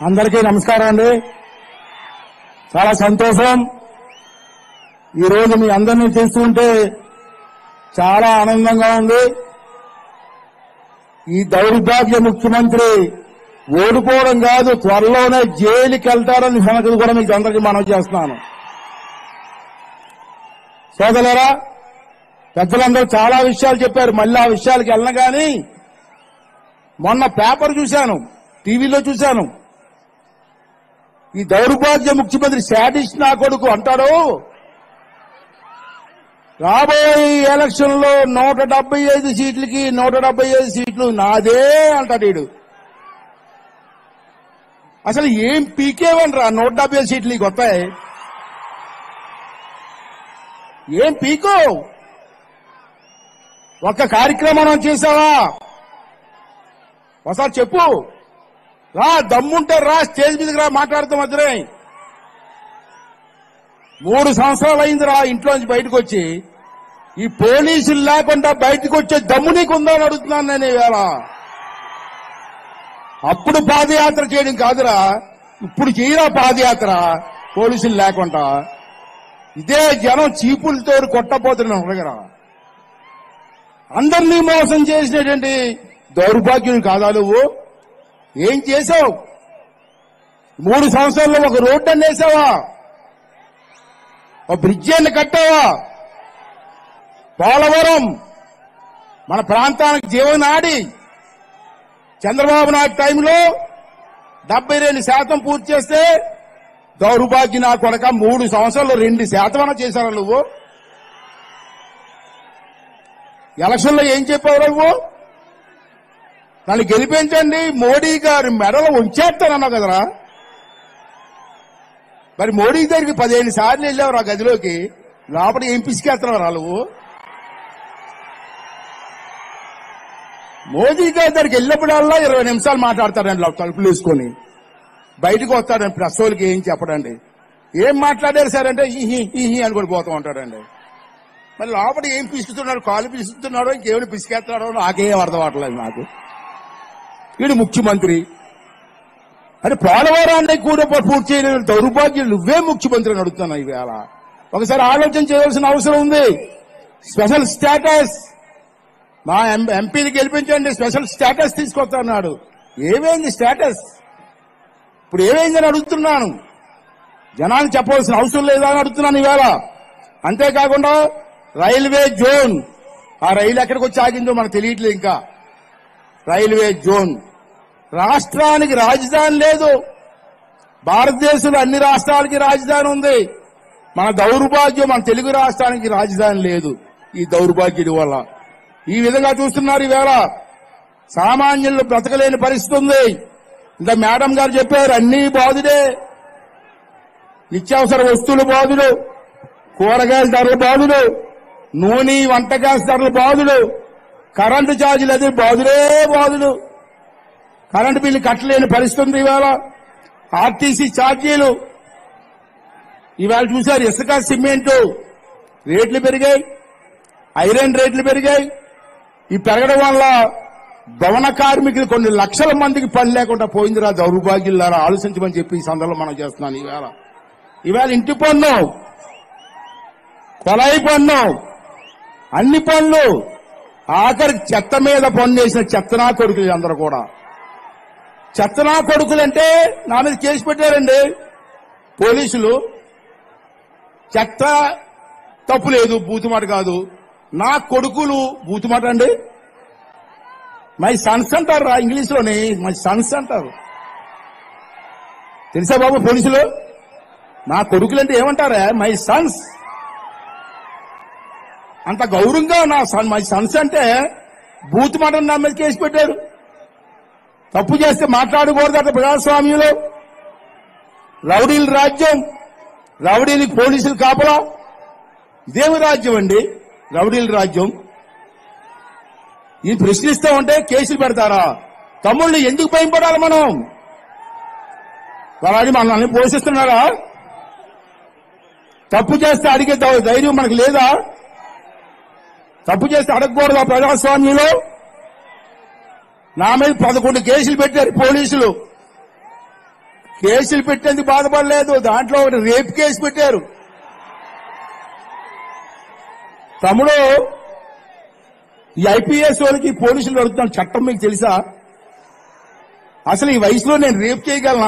అందరికీ నమస్కారం అండి. చాలా సంతోషం. ఈ రోజు మీ అందరినీ చూస్తుంటే చాలా ఆనందంగా ఉంది. ఈ దౌర్భాగ్య ముఖ్యమంత్రి ఓడిపోవడం కాదు, త్వరలోనే జైలుకి వెళ్తారని సంగతి కూడా మీకు అందరికీ మనవి చేస్తున్నాను. సోదరులారా, పెద్దలందరూ చాలా విషయాలు చెప్పారు. మళ్ళీ ఆ విషయాలకు వెళ్ళను. కానీ మొన్న పేపర్ చూశాను, టీవీలో చూశాను. ఈ దౌర్భాగ్య ముఖ్యమంత్రి శాడిస్ట్ నా కొడుకు అంటాడు, రాబోయే ఎలక్షన్ లో 175 సీట్లకి 175 సీట్లు నాదే అంటాడు వీడు. అసలు ఏం పీకేవనరా 170 సీట్లు నీకు వస్తాయి? ఏం పీకో? ఒక్క కార్యక్రమం చేశావా? ఒకసారి చెప్పు. రా, దమ్ముంటే రా, స్టేజ్ మీదకి రా, మాట్లాడుతాం అద్దరే. 3 సంవత్సరాలు అయిందిరా ఇంట్లోంచి బయటకు వచ్చి. ఈ పోలీసులు లేకుండా బయటకు వచ్చే దమ్ము నీకుందా అని అడుగుతున్నాను నేను ఇవాళ. అప్పుడు పాదయాత్ర చేయడం కాదురా, ఇప్పుడు చేయరా పాదయాత్ర పోలీసులు లేకుండా. ఇదే జనం చీపులతో కొట్టపోతున్నాం దగ్గర. అందరినీ మోసం చేసినటువంటి దౌర్భాగ్యులు కాదా నువ్వు? ఏం చేశావు? 3 సంవత్సరాల్లో ఒక రోడ్డు అని వేసావా? ఒక బ్రిడ్జి అని కట్టావా? పోలవరం మన ప్రాంతానికి జీవనాడి. చంద్రబాబు నాయుడు టైంలో 72% పూర్తి చేస్తే దౌర్భాగ్య నా కొడక 3 సంవత్సరాల్లో 2% చేశారా నువ్వు? ఎలక్షన్లో ఏం చెప్పావు నువ్వు? నన్ను గెలిపించండి, మోడీ గారి మెడలో ఉంచేస్తానన్నావు కదరా. మరి మోడీ దగ్గరికి 15 సార్లు వెళ్ళావు ఆ గదిలోకి, లోపల ఏం పిసికేస్తున్నావు నువ్వు? మోదీ గారి దగ్గరికి వెళ్ళినప్పుడల్లా 20 నిమిషాలు మాట్లాడతాడండి తలుపులు వేసుకొని. బయటకు వస్తాడండి ప్రెస్ వాళ్ళకి ఏం చెప్పడండి. ఏం మాట్లాడారు సార్ అంటే ఈ అని కూడా పోతూ ఉంటాడండి. మరి లోపల ఏం పిసుకుతున్నాడు, కాలు పిసుకుతున్నాడో ఇంకేమైనా పిసికేస్తున్నాడో నాకేం అర్థం అవట్లేదు నాకు. వీడు ముఖ్యమంత్రి అంటే పోలవరాన్ని కూడా పూర్తి చేయలేని దౌర్భాగ్యం నువ్వే ముఖ్యమంత్రి అని అడుగుతున్నావు ఇవాళ. ఒకసారి ఆలోచన చేయవలసిన అవసరం ఉంది. స్పెషల్ స్టేటస్ మా ఎంపీని గెలిపించండి, స్పెషల్ స్టేటస్ తీసుకొస్తాడు. ఏమైంది స్టేటస్? ఇప్పుడు ఏమైందని అడుగుతున్నాను. జనాన్ని చెప్పవలసిన అవసరం లేదా అని అడుగుతున్నాను ఇవాళ. అంతేకాకుండా రైల్వే జోన్, ఆ రైలు ఎక్కడికి వచ్చి ఆగిందో మనకు తెలియట్లేదు ఇంకా. రైల్వే జోన్, రాష్ట్రానికి రాజధాని లేదు. భారతదేశంలో అన్ని రాష్ట్రాలకి రాజధాని ఉంది. మన దౌర్భాగ్యం, మన తెలుగు రాష్ట్రానికి రాజధాని లేదు. ఈ దౌర్భాగ్యుడి వల్ల ఈ విధంగా చూస్తున్నారు ఈవేళ. సామాన్యులు బ్రతకలేని పరిస్థితి ఉంది. ఇంకా మేడం గారు చెప్పారు, అన్ని బాధుడే. నిత్యావసర వస్తువులు బాధుడు, కూరగాయల ధరలు బాధుడు, నూనె వంట గ్యాస్ ధరలు బాధుడు, కరెంటు ఛార్జీలు అది బాధుడే బాధుడు. కరెంటు బిల్లు కట్టలేని పరిస్థితి ఉంది ఇవాళ. ఆర్టీసీ ఛార్జీలు ఇవాళ చూశారు. ఇసుక, సిమెంటు రేట్లు పెరిగాయి, ఐరన్ రేట్లు పెరిగాయి. ఈ పెరగడం వల్ల భవన కార్మికులు కొన్ని లక్షల మందికి పని లేకుండా పోయిందిరా దౌర్భాగ్యులారా. ఆలోచించమని చెప్పి ఈ సందర్భంలో మనం చేస్తున్నాను. ఇవాళ ఇంటి పన్ను, కొలాయి పన్ను, అన్ని పనులు, ఆఖరికి చెత్త మీద పన్ను వేసిన చెత్తనా కొడుకులు అందరూ కూడా. చెత్తనా కొడుకులంటే నా మీద కేసు పెట్టారండి పోలీసులు. చెత్త తప్పు లేదు, బూతుమాట కాదు. నా కొడుకులు బూతుమాట అండి. మై సన్స్ అంటారు రా ఇంగ్లీష్లోని, మై సన్స్ అంటారు. తెలుసా బాబు పోలీసులు? నా కొడుకులంటే ఏమంటారా? My sons. అంత గౌరవంగా నా మై సన్స్ అంటే బూత్ మాట నా మీద కేసు పెట్టారు. తప్పు చేస్తే మాట్లాడకూడదట ప్రజాస్వామ్యంలో. రౌడీల రాజ్యం, రౌడీలకి పోలీసులు కాపలా. ఇదేమి రాజ్యం అండి రౌడీల రాజ్యం? ఇది ప్రశ్నిస్తూ ఉంటే కేసులు పెడతారా? తమ్ముళ్ళు ఎందుకు భయపడాలి మనం? వాళ్ళని మనల్ని పోషిస్తున్నారా? తప్పు చేస్తే అడిగే ధైర్యం మనకు లేదా? తప్పు చేస్తే అడగకూడదు ప్రజాస్వామ్యంలో? నా మీద 11 కేసులు పెట్టారు పోలీసులు. కేసులు పెట్టేందుకు బాధపడలేదు. దాంట్లో ఒకటి రేప్ కేసు పెట్టారు. తమ్ముడు, ఈ ఐపీఎస్ వాళ్ళకి పోలీసులు అడుగుతున్న చట్టం మీకు తెలుసా? అసలు ఈ వయసులో నేను రేప్ చేయగలనా?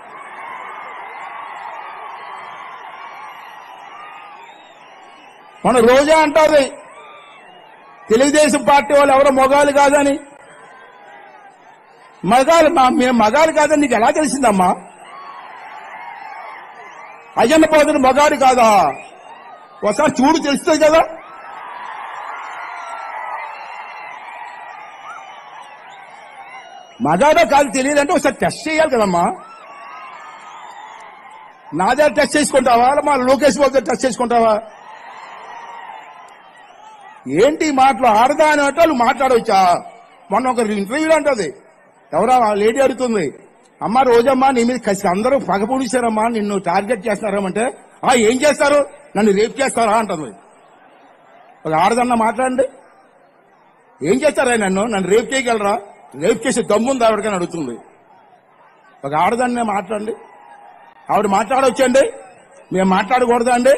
మన రోజా అంటారు తెలుగుదేశం పార్టీ వాళ్ళు ఎవరో మొగాలు కాదని. మేము మగాలు కాదని నీకు ఎలా తెలిసిందమ్మా? అయ్యన్న పాత్రుడు మగాడు కాదా? ఒకసారి చూడు, తెలుస్తుంది కదా. మగాడో కాదు తెలియదంటే ఒకసారి టెస్ట్ చేయాలి కదమ్మా. నా దగ్గర టెస్ట్ చేసుకుంటావా? మా లోకేష్ బాబు దగ్గర టెస్ట్ చేసుకుంటావా? ఏంటి మాటలు? ఆడదా అని వాళ్ళు మాట్లాడవచ్చా? మొన్న ఒక ఇంటర్వ్యూలో అంటది, ఎవరో లేడీ అడుగుతుంది, అమ్మ రోజమ్మా నీ మీద కసి అందరూ పగపూడిస్తారమ్మా, నిన్ను టార్గెట్ చేస్తున్నారమ్మంటే ఏం చేస్తారు? నన్ను రేప్ చేస్తారా అంటుంది. ఒక ఆడదన్నా మాట్లాడండి, ఏం చేస్తారా? నన్ను రేప్ చేయగలరా? రేప్ చేసే దమ్ముంది ఆవిడకని అడుగుతుంది. ఒక ఆడదాన్నే మాట్లాడండి. ఆవిడ మాట్లాడవచ్చండి, మేము మాట్లాడకూడదా అండి?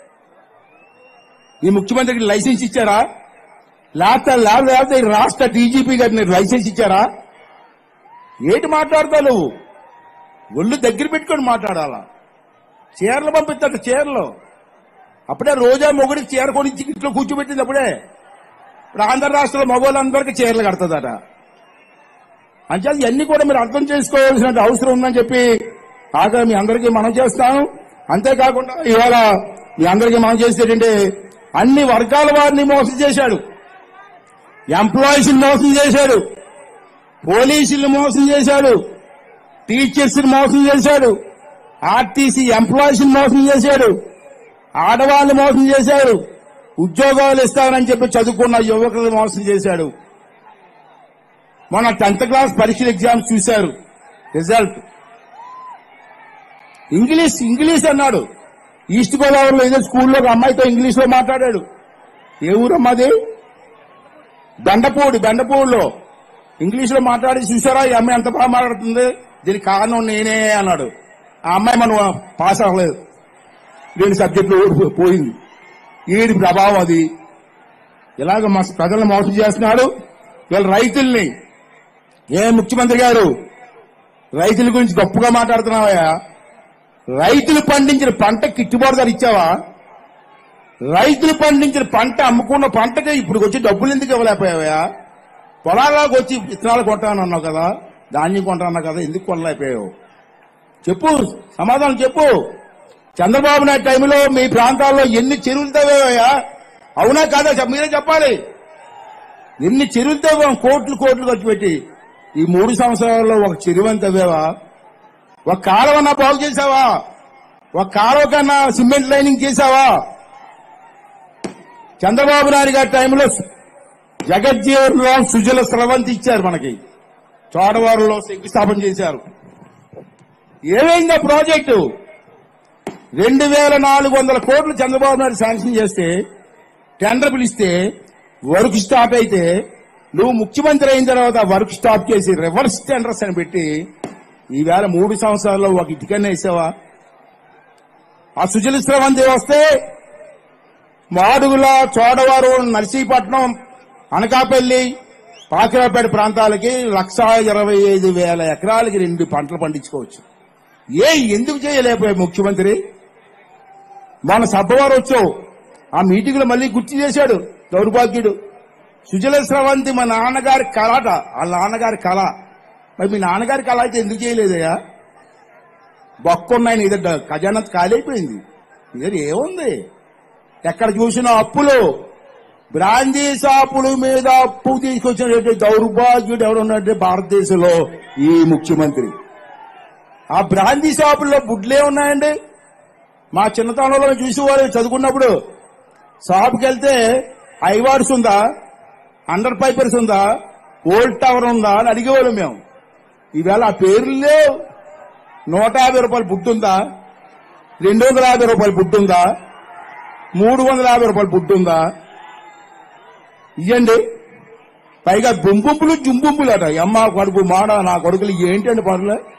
ఈ ముఖ్యమంత్రికి లైసెన్స్ ఇచ్చారా? లేకపోతే రాష్ట్ర డీజీపీ గారిని లైసెన్స్ ఇచ్చారా? ఏంటి మాట్లాడతావు నువ్వు? ఒళ్ళు దగ్గర పెట్టుకొని మాట్లాడాలా? చీరలు పంపిస్తాడు, చీరలు. అప్పుడే రోజా మొగుడికి చీర కొనిచ్చి ఇంట్లో కూర్చోబెట్టింది. అప్పుడే ఇప్పుడు ఆంధ్ర రాష్ట్రంలో మగవాళ్ళందరికీ చీరలు కడుతుందట. అంచేత ఇవన్నీ కూడా మీరు అర్థం చేసుకోవాల్సిన అవసరం ఉందని చెప్పి ఆగా మీ అందరికీ మనం చేస్తాను. అంతేకాకుండా ఇవాళ మీ అందరికీ మనం చేసేటంటే అన్ని వర్గాల వారిని మోసం చేశాడు. ఎంప్లాయీస్ మోసం చేశాడు, పోలీసులు మోసం చేశాడు, టీచర్స్ మోసం చేశాడు, ఆర్టీసీ ఎంప్లాయీస్ మోసం చేశాడు, ఆడవాళ్ళు మోసం చేశాడు, ఉద్యోగాలు ఇస్తానని చెప్పి చదువుకున్న యువకులు మోసం చేశాడు. మొన్న 10th క్లాస్ పరీక్షల ఎగ్జామ్స్ చూశారు, రిజల్ట్ ఇంగ్లీష్ అన్నాడు. ఈస్ట్ గోదావరిలో ఏదో స్కూల్లో ఒక అమ్మాయితో ఇంగ్లీష్ లో మాట్లాడాడు. ఏ ఊరమ్మది? బెండపూడిలో ఇంగ్లీష్ లో మాట్లాడి చూసారా ఈ అమ్మాయి ఎంత బాగా మాట్లాడుతుంది, దీనికి కారణం నేనే అన్నాడు. ఆ అమ్మాయి మనం పాస్ అవ్వలేదు, 2 సబ్జెక్టులు పోయింది. వీడి ప్రభావం అది. ఇలాగ మా ప్రజలను మోసం చేస్తున్నాడు. వీళ్ళ రైతుల్ని, ముఖ్యమంత్రి గారు రైతుల గురించి గొప్పగా మాట్లాడుతున్నావా? రైతులు పండించిన పంట గిట్టుబాటు ధర ఇచ్చావా? రైతులు పండించిన పంట, అమ్ముకున్న పంటకి ఇప్పుడు వచ్చి డబ్బులు ఎందుకు ఇవ్వలేకపోయావా? పొలాల్లోకి వచ్చి విత్తనాలు కొంటానన్నావు కదా, ధాన్యం కొంటానన్నావు కదా, ఎందుకు కొనలేకపోయావు? చెప్పు, సమాధానం చెప్పు. చంద్రబాబు నాయుడు టైంలో మీ ప్రాంతాల్లో ఎన్ని చెరువులు తవ్వావా? అవునా కాదా మీరే చెప్పాలి. ఎన్ని చెరువులు తవ్వాం? కోట్లు ఖర్చు పెట్టి. ఈ 3 సంవత్సరాల్లో ఒక చెరువుని తవ్వావా? ఒక కాలువన్నా బాగు చేశావా? ఒక కాలువ కన్నా సిమెంట్ లైనింగ్ చేశావా? చంద్రబాబు నాయుడు గారి టైంలో జగజ్జీవన్ రామ్ సుజల స్రవంతి ఇచ్చారు మనకి, చోడవరంలో శంకుస్థాపన చేశారు. ఏమైందా ప్రాజెక్టు? 2400 కోట్లు చంద్రబాబు నాయుడు శాంక్షన్ చేస్తే, టెండర్ పిలిస్తే వర్క్ స్టాప్ అయితే, నువ్వు ముఖ్యమంత్రి అయిన తర్వాత వర్క్ స్టాప్ చేసి రివర్స్ టెండర్స్ అని పెట్టి ఈవేళ 3 సంవత్సరాల్లో ఒక ఇటుకనే వేసావా? ఆ సుజల స్రవంతి వస్తే మాడుగుల, చోడవరం, నర్సీపట్నం, అనకాపల్లి, పాకిరాపేట ప్రాంతాలకి 1,25,000 ఎకరాలకి 2 పంటలు పండించుకోవచ్చు. ఎందుకు చేయలేకపోయావు ముఖ్యమంత్రి? మన సభవారు వచ్చావు, ఆ మీటింగ్ లో మళ్ళీ గుర్తు చేశాడు దౌర్భాగ్యుడు. సుజల స్రవంతి మా నాన్నగారి కళట, వాళ్ళ నాన్నగారి కళ. మరి మీ నాన్నగారి కళ అయితే ఎందుకు చేయలేదయ్యా? బొక్కున్నాయి, నీ దగ్గర ఖజానా ఖాళీ అయిపోయింది. నీ దగ్గర ఏముంది? ఎక్కడ చూసినా అప్పులు, బ్రాందీ షాపుల మీద అప్పు తీసుకొచ్చినటువంటి దౌర్భాగ్యుడు ఎవరున్నట్టే భారతదేశంలో ఈ ముఖ్యమంత్రి. ఆ బ్రాందీ షాపుల్లో బుడ్లే ఉన్నాయండి. మా చిన్నతనంలో చూసేవారు, చదువుకున్నప్పుడు షాప్కి వెళ్తే ఐవార్స్ ఉందా, అండర్ పైపర్స్ ఉందా, ఓల్డ్ టవర్ ఉందా అని అడిగేవాళ్ళం మేము. ఈవేళ ఆ పేర్లే 150 రూపాయలు బుడ్డుందా, 250 రూపాయలు బుడ్డుందా, 350 రూపాయలు బుడ్డుందా? ఇవ్వండి. పైగా గుంపులు జుంపులు అట. అమ్మ కడుపు మాడ నా కొడుకులు ఏంటండి పనులు?